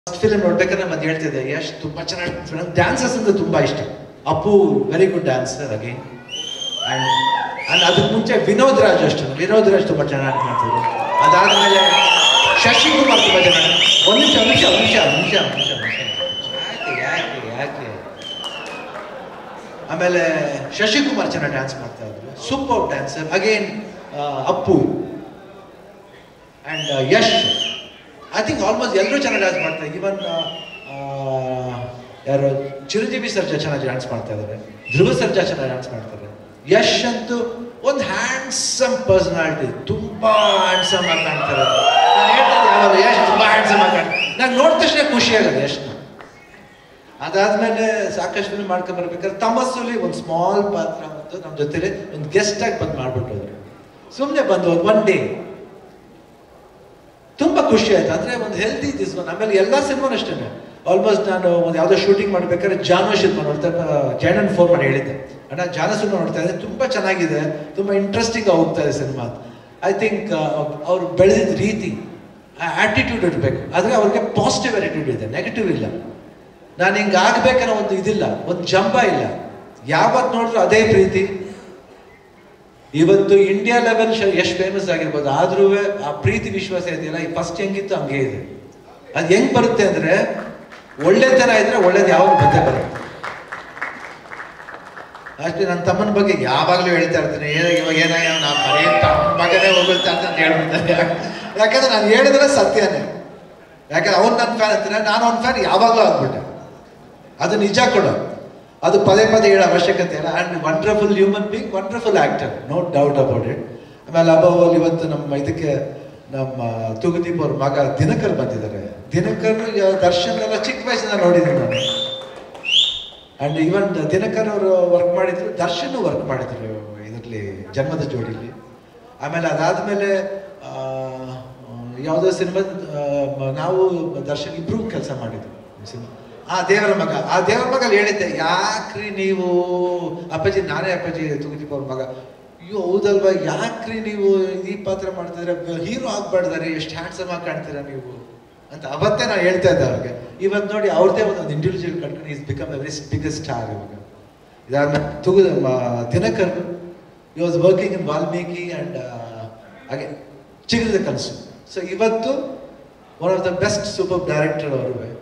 First film ನೋಡ್ಬೇಕಾದ್ರೆ ಮತ್ತೆ ಹೇಳ್ತಿದ್ದೆ ಯಶ್ ತುಂಬಾ ಚೆನ್ನಾಗಿ ನಂಗೆ ಡ್ಯಾನ್ಸಸ್ ಅಂದ್ರೆ ತುಂಬಾ ಇಷ್ಟ. Appu very good dancer again. And ಅದಕ್ಕೆ ಮುಂಚೆ ವಿನೋದ್ ರಾಜ್ ತುಂಬಾ ಚೆನ್ನಾಗಿ ಮಾಡ್ತಿದ್ರು. ಅದಾದ್ಮೇಲೆ ಶಶಿಕುಮಾರ್ ತುಂಬಾ ಚೆನ್ನಾಗಿ. ಒಂದು ನಿಮಿಷ ಯಾಕೆ ಆಮೇಲೆ ಶಶಿಕುಮಾರ್ ಚೆನ್ನಾಗಿ ಡ್ಯಾನ್ಸ್ ಮಾಡ್ತಾ ಇದ್ರು. Super dancer again. Appu and Yash I think almost ಎಲ್ಲರೂ ಚೆನ್ನಾಗಿ ಡ್ಯಾನ್ಸ್ ಮಾಡ್ತಾರೆ. ಈವನ್ ಯಾರು ಚಿರಂಜೀವಿ ಸರ್ಜಾ ಚೆನ್ನಾಗಿ ಡ್ಯಾನ್ಸ್ ಮಾಡ್ತಾ ಇದ್ದಾರೆ. ಧ್ರುವ ಸರ್ಜಾ ಚೆನ್ನಾಗಿ ಡ್ಯಾನ್ಸ್ ಮಾಡ್ತಾರೆ. ಯಶ್ ಅಂತೂ ಒಂದು ಹ್ಯಾಂಡ್ಸಮ್ ಪರ್ಸನಾಲಿಟಿ, ತುಂಬಾ ಹ್ಯಾಂಡ್ಸಮ್ ಆಗಿ ಕಾಣ್ತಾರೆ. ನಾನು ಹೇಳ್ತಾರೆ ಯಾವಾಗ ಯಶ್ ತುಂಬಾ ಹ್ಯಾಂಡ್ಸಮ್ ಆಗಿ ಕಾಣ್ತಾರೆ, ನಾನು ನೋಡಿದ ತಕ್ಷಣ ಖುಷಿ ಆಗೋದು ಯಶ್ನ. ಅದಾದ್ಮೇಲೆ ಸಾಕಷ್ಟು ಮಾಡ್ಕೊಂಡು ಬರ್ಬೇಕಾದ್ರೆ ತಮಸ್ಸುಲಿ ಒಂದು ಸ್ಮಾಲ್ ಪಾತ್ರ ಮತ್ತು ನಮ್ಮ ಜೊತೆಲಿ ಒಂದು ಗೆಸ್ಟ್ ಆಗಿ ಬಂದು ಮಾಡ್ಬಿಟ್ಟು ಹೋದ್ರು. ಸುಮ್ಮನೆ ಬಂದು ಒನ್ ಡೇ ತುಂಬಾ ಖುಷಿ ಆಯ್ತು. ಅಂದ್ರೆ ಒಂದು ಹೆಲ್ದಿ ದಿಸ್ ಒನ್. ಆಮೇಲೆ ಎಲ್ಲ ಸಿನಿಮಾನು ಅಷ್ಟೇ. ಆಲ್ಮೋಸ್ಟ್ ನಾನು ಒಂದು ಯಾವುದೋ ಶೂಟಿಂಗ್ ಮಾಡ್ಬೇಕಾದ್ರೆ ಜಾನೋ ಸಿನಿಮಾ ನೋಡ್ತಾ ಜೈನನ್ ಫೋನ್ ಮಾಡಿ ಹೇಳಿದ್ದೆ, ಅಣ್ಣ ಜಾನೋ ಸಿನಿಮಾ ನೋಡ್ತಾ ಇದ್ದೆ, ತುಂಬಾ ಚೆನ್ನಾಗಿದೆ, ತುಂಬಾ ಇಂಟ್ರೆಸ್ಟಿಂಗ್ ಆಗಿ ಹೋಗ್ತಾ ಇದೆ ಸಿನಿಮಾ. ಐ ಥಿಂಕ್ ಅವ್ರು ಬೆಳೆದಿದ್ದ ರೀತಿ ಆಟಿಟ್ಯೂಡ್ ಇರಬೇಕು. ಆದರೆ ಅವ್ರಿಗೆ ಪಾಸಿಟಿವ್ ಆಟಿಟ್ಯೂಡ್ ಇದೆ, ನೆಗೆಟಿವ್ ಇಲ್ಲ. ನಾನು ಹಿಂಗೆ ಆಗ್ಬೇಕನ್ನೋ ಒಂದು ಇದಿಲ್ಲ, ಒಂದು ಜಂಬ ಇಲ್ಲ. ಯಾವತ್ತು ನೋಡಿದ್ರು ಅದೇ ಪ್ರೀತಿ. ಇವತ್ತು ಇಂಡಿಯಾ ಲೆವೆಲ್ ಎಷ್ಟು ಫೇಮಸ್ ಆಗಿರ್ಬೋದು, ಆದ್ರೂ ಆ ಪ್ರೀತಿ ವಿಶ್ವಾಸ ಇದೆಯಲ್ಲ, ಈ ಫಸ್ಟ್ ಹೆಂಗಿತ್ತು ಹಂಗೆ ಇದೆ. ಅದು ಹೆಂಗ್ ಬರುತ್ತೆ ಅಂದ್ರೆ ಒಳ್ಳೆತನ ಇದ್ರೆ ಒಳ್ಳೇದು ಯಾವಾಗ ಬಂದೇ ಬರುತ್ತೆ. ಅಷ್ಟೇ. ನನ್ನ ತಮ್ಮನ ಬಗ್ಗೆ ಯಾವಾಗಲೂ ಹೇಳ್ತಾ ಇರ್ತೀನಿ, ಇವಾಗ ಏನಾಗ ನಾ ಬರೀ ತಮ್ಮ ಮಗನೇ ಹೋಗುತ್ತಾ ಅಂತ ಹೇಳ್ಬಿಡ್ತಾರೆ. ಯಾಕಂದ್ರೆ ನಾನು ಹೇಳಿದ್ರೆ ಸತ್ಯನೇ. ಯಾಕಂದ್ರೆ ಅವ್ನು ನನ್ನ ಫ್ಯಾನ್ ಅಂತಾನೆ, ನಾನು ಅವ್ನ ಫ್ಯಾನ್ ಯಾವಾಗಲೂ ಆಗ್ಬಿಟ್ಟೆ. ಅದು ನಿಜ ಕೂಡ, ಅದು ಪದೇ ಪದೇ ಹೇಳೋ ಅವಶ್ಯಕತೆ ಇಲ್ಲ. And wonderful human being, wonderful actor, no doubt about it. ಆಮೇಲೆ ಅಬೌಲ್ ಇವತ್ತು ನಮ್ಮ ಇದಕ್ಕೆ ನಮ್ಮ ತೂಗುದೀಪ್ ಅವ್ರ ಮಗ ದಿನಕರ್ ಬಂದಿದ್ದಾರೆ. ದಿನಕರ್ ದರ್ಶನ್ ಎಲ್ಲ ಚಿಕ್ಕ ವಯಸ್ಸಿನ ನೋಡಿದ್ದೀನಿ ನಾನು. ಆ್ಯಂಡ್ ಇವನ್ ದಿನಕರ್ ಅವರು ವರ್ಕ್ ಮಾಡಿದ್ರು, ದರ್ಶನ್ ವರ್ಕ್ ಮಾಡಿದ್ರು ಇದರಲ್ಲಿ ಜನ್ಮದ ಜೋಡಿಲಿ. ಆಮೇಲೆ ಅದಾದಮೇಲೆ ಯಾವುದೋ ಸಿನಿಮಾ ನಾವು ದರ್ಶನ್ ಇಬ್ರು ಕೆಲಸ ಮಾಡಿದ್ರು ಸಿನಿಮಾ. ಆ ದೇವರ ಮಗ ಹೇಳಿದ್ದೆ, ಯಾಕ್ರಿ ನೀವು ಅಪ್ಪಾಜಿ, ನಾನೇ ಅಪ್ಪಾಜಿ ತೂಗುದೀಪ್ ಅವ್ರ ಮಗ. ಅಯ್ಯೋ ಹೌದಲ್ವಾ, ಯಾಕ್ರಿ ನೀವು ಈ ಪಾತ್ರ ಮಾಡ್ತಿದ್ರೆ, ಹೀರೋ ಆಗ್ಬಾರ್ದಾರೆ, ಎಷ್ಟು ಹ್ಯಾಂಡ್ಸಮ್ ಆಗಿ ಕಾಣ್ತೀರಾ ನೀವು ಅಂತ ಅವತ್ತೇ ನಾನು ಹೇಳ್ತಾ ಇದ್ದೆ ಅವ್ರಿಗೆ. ಇವತ್ತು ನೋಡಿ ಅವ್ರದ್ದೇ ಒಂದು ಇಂಡಿವಿಜುವಲ್ ಕಟ್ಕೊಂಡು is become a very biggest star ಇವಾಗ. ಇದಾದ್ಮೇಲೆ ದಿನಕರ್ ಈ was working in Valmiki and ಹಾಗೆ ಚಿಗುರಿದ ಕನಸು. ಸೊ ಇವತ್ತು one of the best super director ಅವರು.